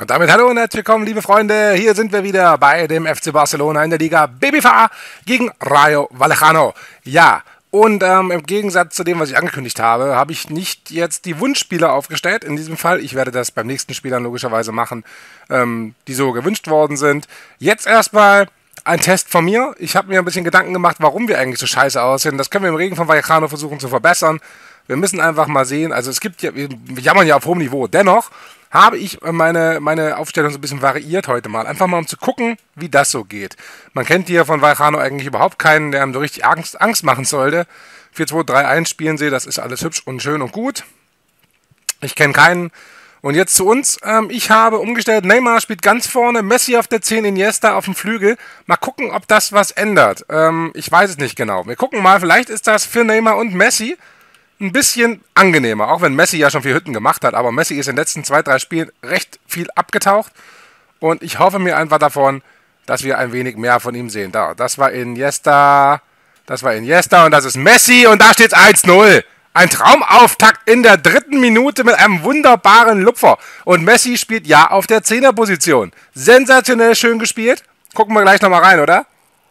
Und damit hallo und herzlich willkommen, liebe Freunde. Hier sind wir wieder bei dem FC Barcelona in der Liga BBVA gegen Rayo Vallecano. Ja, und im Gegensatz zu dem, was ich angekündigt habe, habe ich nicht jetzt die Wunschspieler aufgestellt. In diesem Fall, ich werde das beim nächsten Spiel dann logischerweise machen, die so gewünscht worden sind. Jetzt erstmal ein Test von mir. Ich habe mir ein bisschen Gedanken gemacht, warum wir eigentlich so scheiße aussehen. Das können wir im Regen von Vallecano versuchen zu verbessern. Wir müssen einfach mal sehen, also es gibt ja, wir jammern ja auf hohem Niveau. Dennoch habe ich meine Aufstellung so ein bisschen variiert heute mal. Einfach mal um zu gucken, wie das so geht. Man kennt hier von Vallecano eigentlich überhaupt keinen, der einem so richtig Angst machen sollte. 4-2-3-1 spielen sie, das ist alles hübsch und schön und gut. Ich kenne keinen. Und jetzt zu uns. Ich habe umgestellt, Neymar spielt ganz vorne, Messi auf der 10, Iniesta auf dem Flügel. Mal gucken, ob das was ändert. Ich weiß es nicht genau. Wir gucken mal, vielleicht ist das für Neymar und Messi ein bisschen angenehmer, auch wenn Messi ja schon 4 Hütten gemacht hat, aber Messi ist in den letzten 2-3 Spielen recht viel abgetaucht und ich hoffe mir einfach davon, dass wir ein wenig mehr von ihm sehen. Das war Iniesta und das ist Messi und da steht es 1-0. Ein Traumauftakt in der 3. Minute mit einem wunderbaren Lupfer und Messi spielt ja auf der 10er-Position. Sensationell schön gespielt. Gucken wir gleich nochmal rein, oder?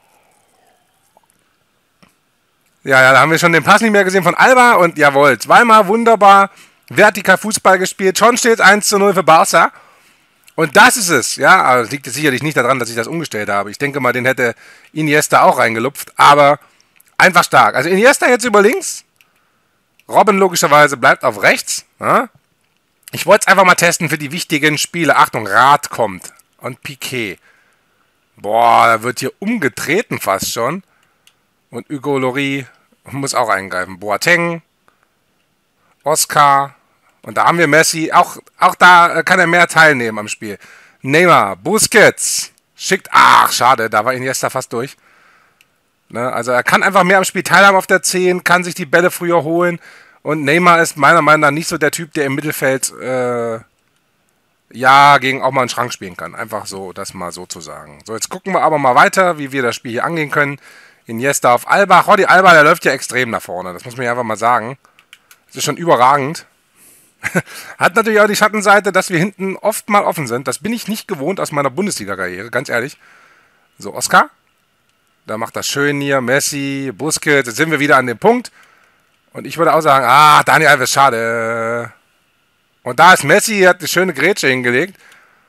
Ja, da haben wir schon den Pass nicht mehr gesehen von Alba und jawohl, zweimal wunderbar vertikal Fußball gespielt. Schon steht es 1-0 für Barca. Und das ist es, ja, aber das liegt jetzt sicherlich nicht daran, dass ich das umgestellt habe. Ich denke mal, den hätte Iniesta auch reingelupft, aber einfach stark. Also Iniesta jetzt über links, Robben logischerweise bleibt auf rechts. Ja? Ich wollte es einfach mal testen für die wichtigen Spiele. Achtung, Rad kommt und Piqué. Boah, da wird hier umgetreten fast schon. Und Hugo Lloris muss auch eingreifen. Boateng, Oscar. Und da haben wir Messi. Auch da kann er mehr teilnehmen am Spiel. Neymar, Busquets. Schickt. Ach, schade. Da war Iniesta fast durch. Ne, also er kann einfach mehr am Spiel teilhaben auf der 10. Kann sich die Bälle früher holen. Und Neymar ist meiner Meinung nach nicht so der Typ, der im Mittelfeld gegen auch mal einen Schrank spielen kann. Einfach so, das mal so zu sagen. So, jetzt gucken wir aber mal weiter, wie wir das Spiel hier angehen können. Iniesta auf Alba. Jordi Alba, der läuft ja extrem nach vorne. Das muss man ja einfach mal sagen. Das ist schon überragend. Hat natürlich auch die Schattenseite, dass wir hinten oft mal offen sind. Das bin ich nicht gewohnt aus meiner Bundesliga-Karriere, ganz ehrlich. So, Oscar. Da macht das schön hier. Messi, Busquets. Jetzt sind wir wieder an dem Punkt. Und ich würde auch sagen, Dani Alves, schade. Und da ist Messi, hat eine schöne Grätsche hingelegt.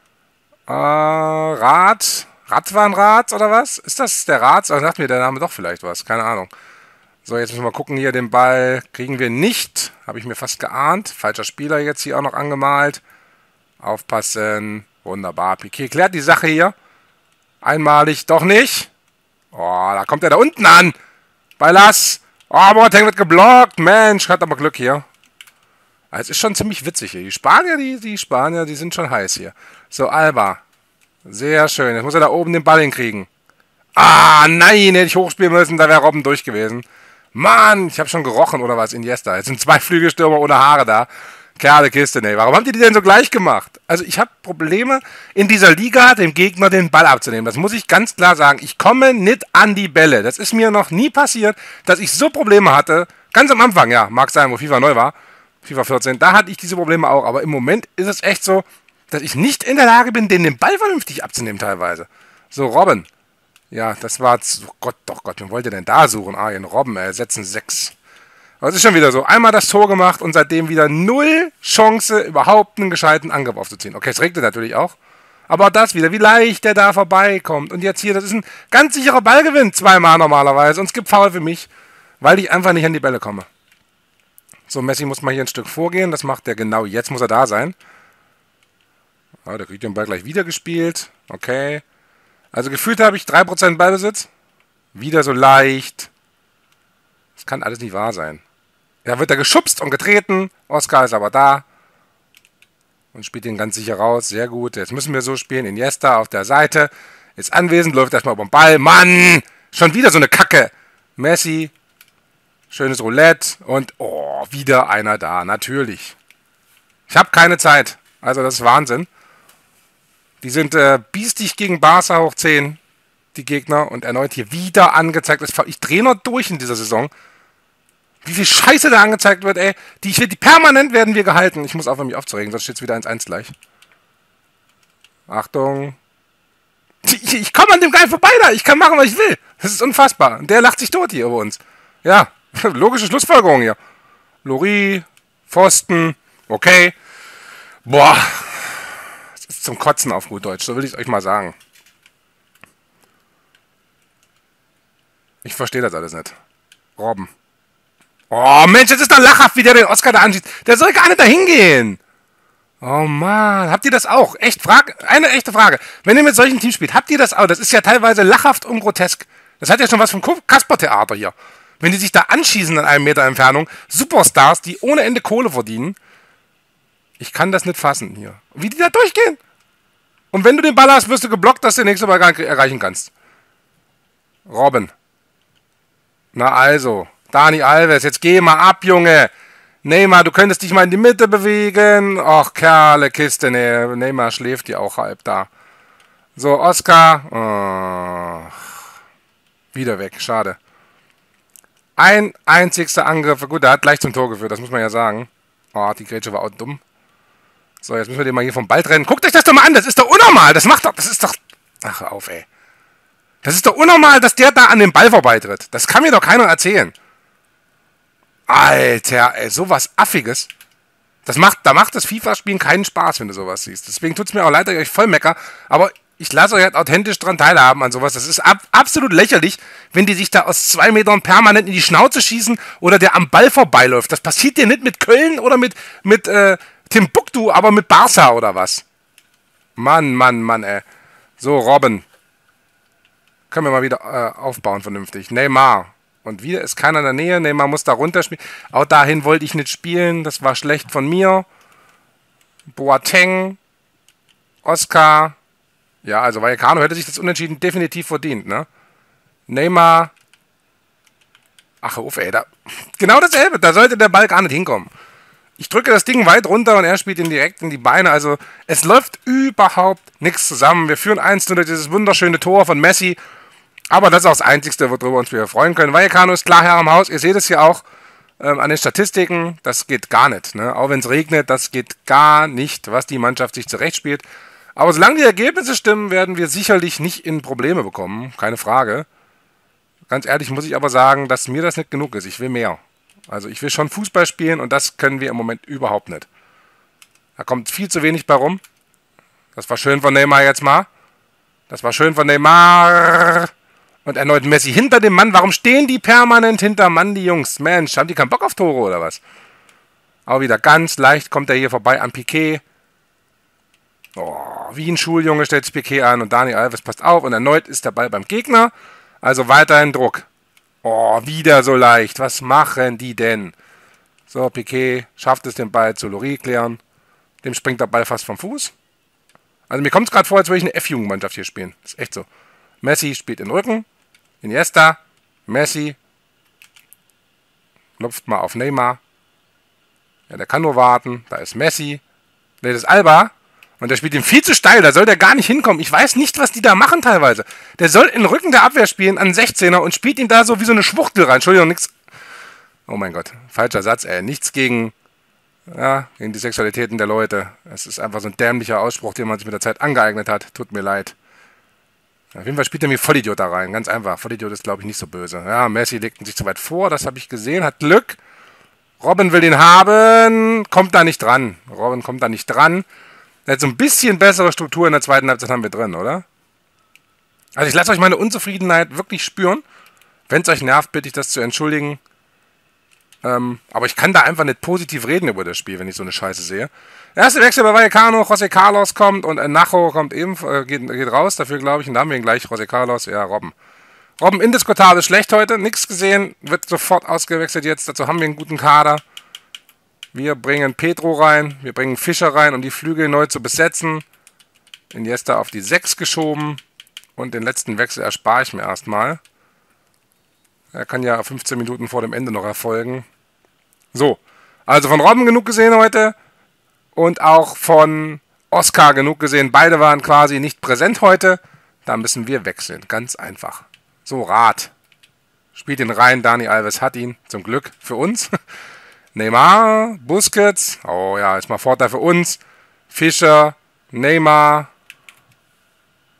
Radwan oder was? Ist das der Rats? Also sagt mir der Name doch vielleicht was. Keine Ahnung. So, jetzt müssen wir mal gucken hier. Den Ball kriegen wir nicht. Habe ich mir fast geahnt. Falscher Spieler jetzt hier auch noch angemalt. Aufpassen. Wunderbar. Piqué klärt die Sache hier. Einmalig doch nicht. Oh, da kommt er da unten an. Bei Lass. Oh, Boateng wird geblockt. Mensch, hat aber Glück hier. Es ist schon ziemlich witzig hier. Die Spanier, die sind schon heiß hier. So, Alba. Sehr schön. Jetzt muss er da oben den Ball hinkriegen. Nein, hätte ich hochspielen müssen, da wäre Robben durch gewesen. Mann, ich habe schon gerochen, oder was, Iniesta. Jetzt sind 2 Flügelstürmer ohne Haare da. Kerle Kiste, ne. Warum habt ihr die denn so gleich gemacht? Also ich habe Probleme in dieser Liga, dem Gegner den Ball abzunehmen. Das muss ich ganz klar sagen. Ich komme nicht an die Bälle. Das ist mir noch nie passiert, dass ich so Probleme hatte. Ganz am Anfang, ja, mag sein, wo FIFA neu war. FIFA 14, da hatte ich diese Probleme auch. Aber im Moment ist es echt so, dass ich nicht in der Lage bin, den Ball vernünftig abzunehmen teilweise. So, Robben. Ja, das war... Oh Gott, wen wollt ihr denn da suchen? In Robben, setzen 6. Aber es ist schon wieder so. Einmal das Tor gemacht und seitdem wieder 0 Chance, überhaupt einen gescheiten Angriff aufzuziehen. Okay, es regnet natürlich auch. Aber auch das wieder, wie leicht der da vorbeikommt. Und jetzt hier, das ist ein ganz sicherer Ballgewinn. 2-mal normalerweise. Und es gibt Foul für mich, weil ich einfach nicht an die Bälle komme. So, Messi muss mal hier ein Stück vorgehen. Das macht er genau. Jetzt muss er da sein. Der kriegt den Ball gleich wieder gespielt. Okay. Also gefühlt habe ich 3% Ballbesitz. Wieder so leicht. Das kann alles nicht wahr sein. Da wird er geschubst und getreten. Oscar ist aber da. Und spielt ihn ganz sicher raus. Sehr gut. Jetzt müssen wir so spielen. Iniesta auf der Seite. Ist anwesend. Läuft erstmal über den Ball. Mann! Schon wieder so eine Kacke. Messi. Schönes Roulette. Und wieder einer da. Natürlich. Ich habe keine Zeit. Also das ist Wahnsinn. Die sind biestig gegen Barca hoch 10, die Gegner. Und erneut hier wieder angezeigt. Ich drehe noch durch in dieser Saison. Wie viel Scheiße da angezeigt wird, ey. Die permanent werden wir gehalten. Ich muss aufhören, mich aufzuregen, sonst steht es wieder 1-1 gleich. Achtung. Ich komme an dem Geil vorbei da. Ich kann machen, was ich will. Das ist unfassbar. Der lacht sich tot hier über uns. Ja, logische Schlussfolgerung hier. Lori, Pfosten, okay. Boah. Das ist zum Kotzen auf gut Deutsch. So will ich es euch mal sagen. Ich verstehe das alles nicht. Robben. Oh Mensch, das ist doch lachhaft, wie der den Oscar da ansieht. Der soll gar nicht dahin gehen. Oh Mann, habt ihr das auch? Echt, eine echte Frage. Wenn ihr mit solchen Teams spielt, habt ihr das auch? Das ist ja teilweise lachhaft und grotesk. Das hat ja schon was vom Kasper-Theater hier. Wenn die sich da anschießen an einem Meter Entfernung, Superstars, die ohne Ende Kohle verdienen. Ich kann das nicht fassen hier. Wie die da durchgehen. Und wenn du den Ball hast, wirst du geblockt, dass du den nächsten Ball gar nicht erreichen kannst. Robben. Na also, Dani Alves, jetzt geh mal ab, Junge. Neymar, du könntest dich mal in die Mitte bewegen. Och, Kerle, Kiste, nee, Neymar schläft ja auch halb da. So, Oscar. Oh, wieder weg, schade. Ein einzigster Angriff. Gut, der hat gleich zum Tor geführt, das muss man ja sagen. Oh, die Grätsche war auch dumm. So, jetzt müssen wir den mal hier vom Ball trennen. Guckt euch das doch mal an, das ist doch unnormal. Das ist doch... Ach, auf, ey. Das ist doch unnormal, dass der da an den Ball vorbeitritt. Das kann mir doch keiner erzählen. Alter, ey, sowas Affiges. Da macht das FIFA-Spielen keinen Spaß, wenn du sowas siehst. Deswegen tut es mir auch leid, dass ich euch voll mecker. Aber ich lasse euch halt authentisch dran teilhaben an sowas. Das ist absolut lächerlich, wenn die sich da aus 2 Metern permanent in die Schnauze schießen oder der am Ball vorbeiläuft. Das passiert dir nicht mit Köln oder mit Timbuktu, aber mit Barca oder was. Mann, ey. So, Robben. Können wir mal wieder aufbauen vernünftig. Neymar. Und wieder ist keiner in der Nähe. Neymar muss da runterspielen. Auch dahin wollte ich nicht spielen. Das war schlecht von mir. Boateng. Oscar. Ja, also Vallecano hätte sich das Unentschieden definitiv verdient, ne? Neymar. Ach, uff, ey. Genau dasselbe. Da sollte der Ball gar nicht hinkommen. Ich drücke das Ding weit runter und er spielt ihn direkt in die Beine. Also, es läuft überhaupt nichts zusammen. Wir führen 1-0 durch dieses wunderschöne Tor von Messi. Aber das ist auch das Einzige, worüber wir uns wieder freuen können. Vallecano ist klar Herr am Haus. Ihr seht es hier auch an den Statistiken. Das geht gar nicht. Ne? Auch wenn es regnet, das geht gar nicht, was die Mannschaft sich zurechtspielt. Aber solange die Ergebnisse stimmen, werden wir sicherlich nicht in Probleme bekommen. Keine Frage. Ganz ehrlich muss ich aber sagen, dass mir das nicht genug ist. Ich will mehr. Also ich will schon Fußball spielen und das können wir im Moment überhaupt nicht. Da kommt viel zu wenig bei rum. Das war schön von Neymar jetzt mal. Das war schön von Neymar. Und erneut Messi hinter dem Mann. Warum stehen die permanent hinter Mann, die Jungs? Mensch, haben die keinen Bock auf Tore oder was? Aber wieder ganz leicht kommt er hier vorbei an Piqué. Oh, wie ein Schuljunge stellt sich Piqué an und Dani Alves passt auf. Und erneut ist der Ball beim Gegner. Also weiterhin Druck. Oh, wieder so leicht. Was machen die denn? So, Piqué schafft es, den Ball zu Lori klären. Dem springt der Ball fast vom Fuß. Also mir kommt es gerade vor, als würde ich eine F-Jugendmannschaft hier spielen. Das ist echt so. Messi spielt in den Rücken. Iniesta. Messi. Klopft mal auf Neymar. Ja, der kann nur warten. Da ist Messi. Ne, das ist Alba. Und der spielt ihn viel zu steil. Da soll der gar nicht hinkommen. Ich weiß nicht, was die da machen teilweise. Der soll in den Rücken der Abwehr spielen, an 16er und spielt ihn da so wie so eine Schwuchtel rein. Entschuldigung, nix. Oh mein Gott. Falscher Satz, ey. Nichts gegen die Sexualitäten der Leute. Es ist einfach so ein dämlicher Ausspruch, den man sich mit der Zeit angeeignet hat. Tut mir leid. Auf jeden Fall spielt er mir Vollidiot da rein. Ganz einfach. Vollidiot ist, glaube ich, nicht so böse. Ja, Messi legt ihn sich zu weit vor. Das habe ich gesehen. Hat Glück. Robben will den haben. Kommt da nicht dran. Robben kommt da nicht dran. Er hat so ein bisschen bessere Struktur in der zweiten Halbzeit haben wir drin, oder? Also ich lasse euch meine Unzufriedenheit wirklich spüren. Wenn es euch nervt, bitte ich das zu entschuldigen. Aber ich kann da einfach nicht positiv reden über das Spiel, wenn ich so eine Scheiße sehe. Erste Wechsel bei Vallecano, José Carlos kommt und Nacho kommt eben, geht raus, dafür glaube ich, und da haben wir ihn gleich, José Carlos, ja, Robben. Robben indiskutabel schlecht heute, nichts gesehen, wird sofort ausgewechselt jetzt, dazu haben wir einen guten Kader. Wir bringen Pedro rein, wir bringen Fischer rein, um die Flügel neu zu besetzen. Iniesta auf die 6 geschoben und den letzten Wechsel erspare ich mir erstmal. Er kann ja 15 Minuten vor dem Ende noch erfolgen. So, also von Robben genug gesehen heute. Und auch von Oscar genug gesehen. Beide waren quasi nicht präsent heute. Da müssen wir wechseln. Ganz einfach. So, Rat. Spielt ihn rein. Dani Alves hat ihn. Zum Glück für uns. Neymar, Busquets. Oh ja, ist mal Vorteil für uns. Fischer, Neymar.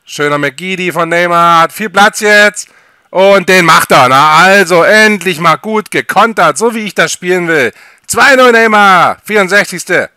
Schöner McGeady von Neymar, hat viel Platz jetzt. Und den macht er. Na also, endlich mal gut gekontert, so wie ich das spielen will. 2-0 Neymar, 64.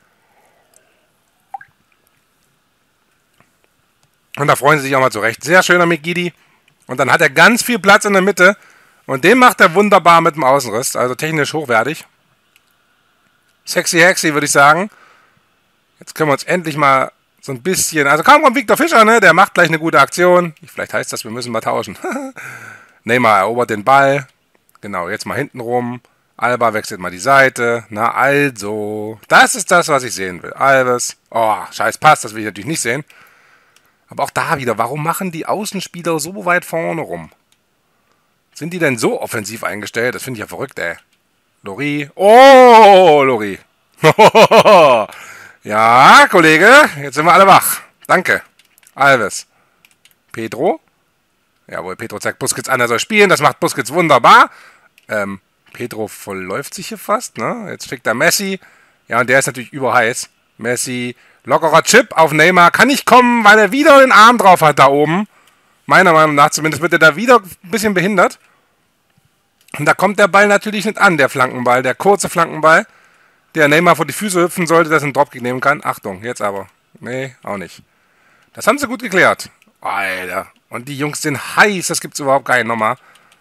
Und da freuen sie sich auch mal zurecht. Sehr schöner McGeady. Und dann hat er ganz viel Platz in der Mitte. Und den macht er wunderbar mit dem Außenriss. Also technisch hochwertig. Sexy Hexy, würde ich sagen. Jetzt können wir uns endlich mal so ein bisschen... Also komm, Victor Fischer, ne? Der macht gleich eine gute Aktion. Vielleicht heißt das, wir müssen mal tauschen. Neymar erobert den Ball. Genau, jetzt mal hinten rum. Alba wechselt mal die Seite. Na also. Das ist das, was ich sehen will. Alves. Oh, scheiß Pass, das will ich natürlich nicht sehen. Aber auch da wieder, warum machen die Außenspieler so weit vorne rum? Sind die denn so offensiv eingestellt? Das finde ich ja verrückt, ey. Lori. Oh, Lori. Ja, Kollege, jetzt sind wir alle wach. Danke. Alves. Pedro. Jawohl, Pedro zeigt Busquets an, er soll spielen. Das macht Busquets wunderbar. Pedro verläuft sich hier fast, ne? Jetzt schickt er Messi. Ja, und der ist natürlich überheiß. Messi, lockerer Chip auf Neymar. Kann nicht kommen, weil er wieder den Arm drauf hat da oben. Meiner Meinung nach zumindest wird er da wieder ein bisschen behindert. Und da kommt der Ball natürlich nicht an, der Flankenball, der kurze Flankenball, der Neymar vor die Füße hüpfen sollte, dass er einen Dropkick nehmen kann. Achtung, jetzt aber. Nee, auch nicht. Das haben sie gut geklärt. Alter. Und die Jungs sind heiß, das gibt's überhaupt gar nicht nochmal.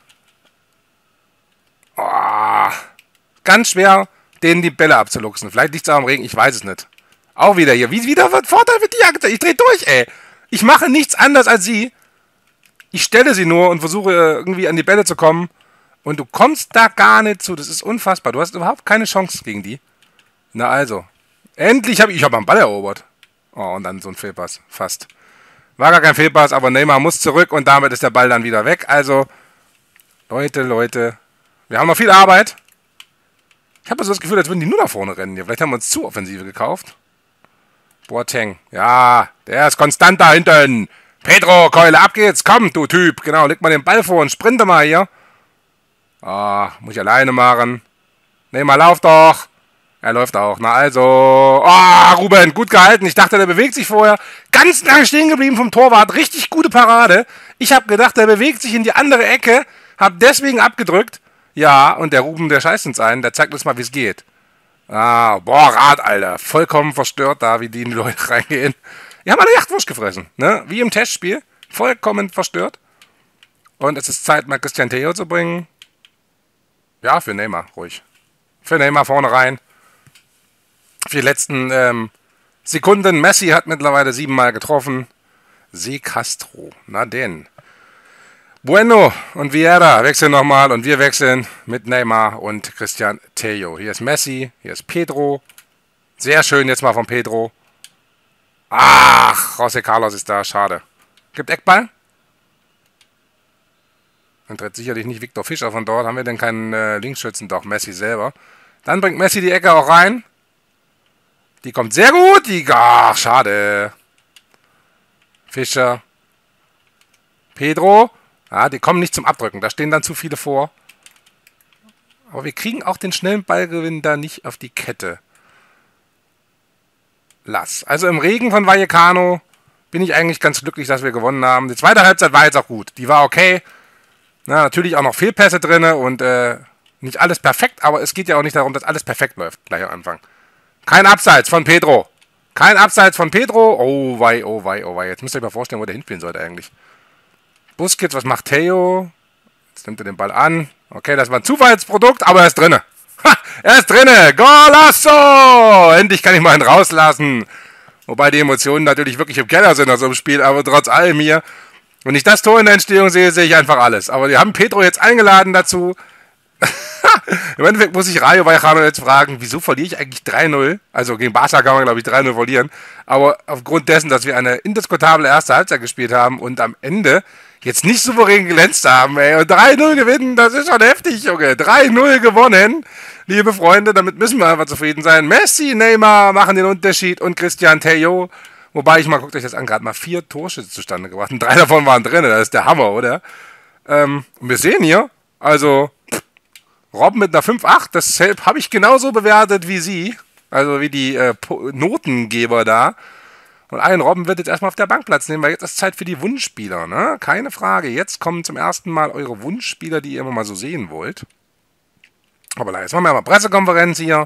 Oh, ganz schwer, denen die Bälle abzuluxen. Vielleicht liegt es auch am Regen, ich weiß es nicht. Auch wieder hier. Wie wieder wird Vorteil für die Jagd? Ich dreh durch, ey. Ich mache nichts anderes als sie. Ich stelle sie nur und versuche irgendwie an die Bälle zu kommen. Und du kommst da gar nicht zu. Das ist unfassbar. Du hast überhaupt keine Chance gegen die. Na also. Endlich habe ich am Ball erobert. Oh, und dann so ein Fehlpass. Fast. War gar kein Fehlpass, aber Neymar muss zurück und damit ist der Ball dann wieder weg. Also, Leute. Wir haben noch viel Arbeit. Ich habe so das Gefühl, als würden die nur nach vorne rennen hier. Vielleicht haben wir uns zu Offensive gekauft. Boateng. Ja, der ist konstant da hinten. Pedro, Keule, ab geht's. Komm, du Typ. Genau, leg mal den Ball vor und sprinte mal hier. Ah, muss ich alleine machen. Neymar, lauf doch. Er läuft auch. Na also. Oh, Ruben, gut gehalten. Ich dachte, der bewegt sich vorher. Ganz lange stehen geblieben vom Torwart. Richtig gute Parade. Ich habe gedacht, der bewegt sich in die andere Ecke. Hab deswegen abgedrückt. Ja, und der Ruben, der scheißt uns ein. Der zeigt uns mal, wie es geht. Ah, boah, Rad, Alter. Vollkommen verstört da, wie die in die Leute reingehen. Die haben alle Jachtwurst gefressen. Ne? Wie im Testspiel. Vollkommen verstört. Und es ist Zeit, mal Christian Theo zu bringen. Ja, für Neymar, ruhig. Für Neymar vorne rein. Für die letzten Sekunden. Messi hat mittlerweile 7-mal getroffen. Se Castro. Na denn. Bueno und Vieira wechseln nochmal und wir wechseln mit Neymar und Christian Theo. Hier ist Messi, hier ist Pedro. Sehr schön jetzt mal von Pedro. Ach, José Carlos ist da, schade. Gibt Eckball? Dann tritt sicherlich nicht Victor Fischer von dort. Haben wir denn keinen Linksschützen? Doch, Messi selber. Dann bringt Messi die Ecke auch rein. Die kommt sehr gut. Ach, schade. Fischer. Pedro. Ja, die kommen nicht zum Abdrücken. Da stehen dann zu viele vor. Aber wir kriegen auch den schnellen Ballgewinn da nicht auf die Kette. Also im Regen von Vallecano bin ich eigentlich ganz glücklich, dass wir gewonnen haben. Die zweite Halbzeit war jetzt auch gut. Die war okay. Na, natürlich auch noch Fehlpässe drin und nicht alles perfekt, aber es geht ja auch nicht darum, dass alles perfekt läuft, gleich am Anfang. Kein Abseits von Pedro. Kein Abseits von Pedro. Oh wei, oh wei, oh wei. Jetzt müsst ihr euch mal vorstellen, wo der hinspielen sollte eigentlich. Busquets, was macht Theo? Jetzt nimmt er den Ball an. Okay, das war ein Zufallsprodukt, aber er ist drinne. Ha, er ist drinne. Golasso! Endlich kann ich mal einen rauslassen. Wobei die Emotionen natürlich wirklich im Keller sind aus so einem Spiel, aber trotz allem hier. Wenn ich das Tor in der Entstehung sehe, sehe ich einfach alles. Aber die haben Pedro jetzt eingeladen dazu. Im Endeffekt muss ich Rayo Vallecano jetzt fragen, wieso verliere ich eigentlich 3-0? Also gegen Barca kann man, glaube ich, 3-0 verlieren. Aber aufgrund dessen, dass wir eine indiskutable erste Halbzeit gespielt haben und am Ende jetzt nicht souverän glänzt haben, ey. Und 3-0 gewinnen, das ist schon heftig, Junge. 3-0 gewonnen, liebe Freunde, damit müssen wir einfach zufrieden sein. Messi, Neymar machen den Unterschied und Christian Theo. Wobei, guckt euch das an, gerade mal 4 Torschüsse zustande gebracht. Und 3 davon waren drin, das ist der Hammer, oder? Und wir sehen hier, also Robben mit einer 5,8, das habe ich genauso bewertet wie Sie, also wie die Notengeber da. Und einen Robben wird jetzt erstmal auf der Bank Platz nehmen, weil jetzt ist Zeit für die Wunschspieler, ne? Keine Frage. Jetzt kommen zum ersten Mal eure Wunschspieler, die ihr immer mal so sehen wollt. Aber jetzt machen wir mal Pressekonferenz hier.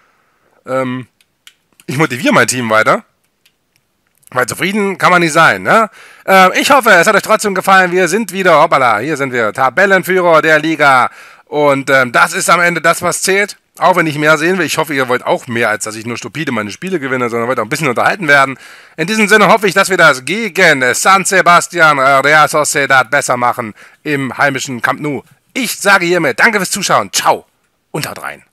Ich motiviere mein Team weiter. Weil zufrieden kann man nicht sein, ne? Ich hoffe, es hat euch trotzdem gefallen. Wir sind wieder, hoppala, hier sind wir, Tabellenführer der Liga. Und das ist am Ende das, was zählt. Auch wenn ich mehr sehen will. Ich hoffe, ihr wollt auch mehr, als dass ich nur stupide meine Spiele gewinne, sondern wollt auch ein bisschen unterhalten werden. In diesem Sinne hoffe ich, dass wir das gegen San Sebastian Real Sociedad besser machen im heimischen Camp Nou. Ich sage hiermit, danke fürs Zuschauen. Ciao und haut rein.